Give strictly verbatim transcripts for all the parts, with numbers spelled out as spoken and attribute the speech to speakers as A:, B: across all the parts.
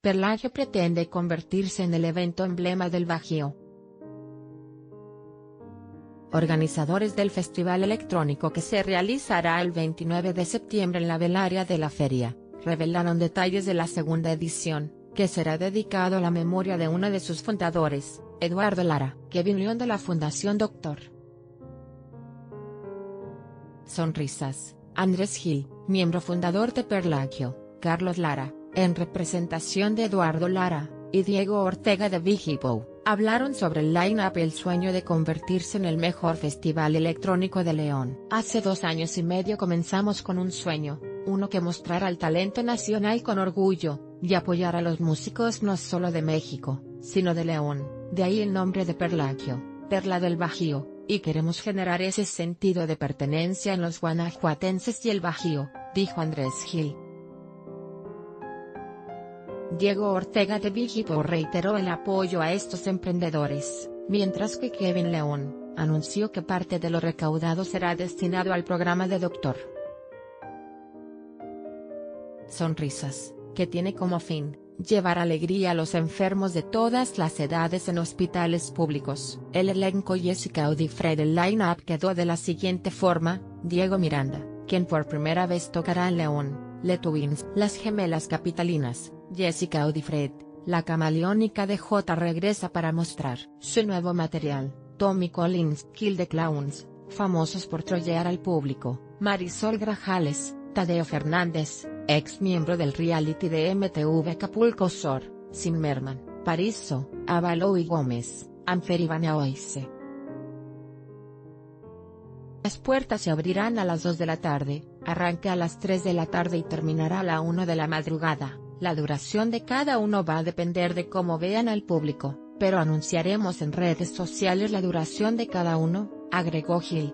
A: Perlagio pretende convertirse en el evento emblema del Bajío. Organizadores del festival electrónico que se realizará el veintinueve de septiembre en la velaria de la feria, revelaron detalles de la segunda edición, que será dedicado a la memoria de uno de sus fundadores, Eduardo Lara. Kevin León de la Fundación Doctor Sonrisas, Andrés Gil, miembro fundador de Perlagio, Carlos Lara, en representación de Eduardo Lara, y Diego Ortega de Vigibow, hablaron sobre el line-up y el sueño de convertirse en el mejor festival electrónico de León. Hace dos años y medio comenzamos con un sueño, uno que mostrara el talento nacional con orgullo, y apoyar a los músicos no solo de México, sino de León, de ahí el nombre de Perlagio, Perla del Bajío, y queremos generar ese sentido de pertenencia en los guanajuatenses y el Bajío, dijo Andrés Gil. Diego Ortega de Vigibow reiteró el apoyo a estos emprendedores, mientras que Kevin León anunció que parte de lo recaudado será destinado al programa de Doctor Sonrisas, que tiene como fin llevar alegría a los enfermos de todas las edades en hospitales públicos. El elenco Jessica Audifred. El line-up quedó de la siguiente forma: Diego Miranda, quien por primera vez tocará en León, Le Twins, Las Gemelas Capitalinas, Jessica Audifred, la camaleónica D J regresa para mostrar su nuevo material, Tommy Collins, Kill the Clowns, famosos por trollear al público, Marisol Grajales, Tadeo Fernández, ex miembro del reality de M T V Acapulco Shore, Zimmerman, Pariso, Avalou y Gómez, Anfer y Vania Oise. Las puertas se abrirán a las dos de la tarde, arranca a las tres de la tarde y terminará a la una de la madrugada. La duración de cada uno va a depender de cómo vean al público, pero anunciaremos en redes sociales la duración de cada uno, agregó Gil.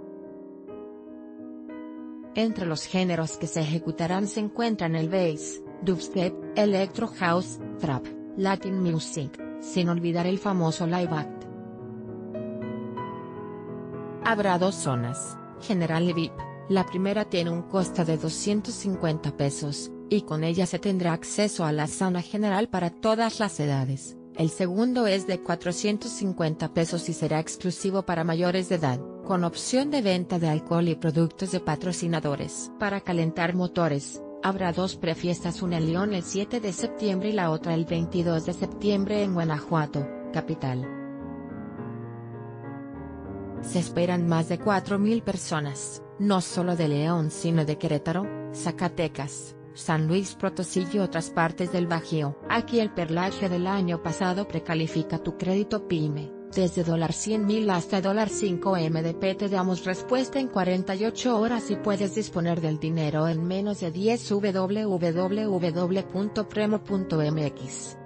A: Entre los géneros que se ejecutarán se encuentran el bass, dubstep, electro house, trap, latin music, sin olvidar el famoso live act. Habrá dos zonas, general y V I P, la primera tiene un costo de doscientos cincuenta pesos, y con ella se tendrá acceso a la zona general para todas las edades. El segundo es de cuatrocientos cincuenta pesos y será exclusivo para mayores de edad, con opción de venta de alcohol y productos de patrocinadores. Para calentar motores, habrá dos prefiestas, una en León el siete de septiembre y la otra el veintidós de septiembre en Guanajuato, capital. Se esperan más de cuatro mil personas, no solo de León sino de Querétaro, Zacatecas, San Luis Potosí y otras partes del Bajío. Aquí el Perlagio del año pasado precalifica tu crédito PYME, desde cien mil hasta cinco M D P. Te damos respuesta en cuarenta y ocho horas y puedes disponer del dinero en menos de diez. w w w punto premo punto m x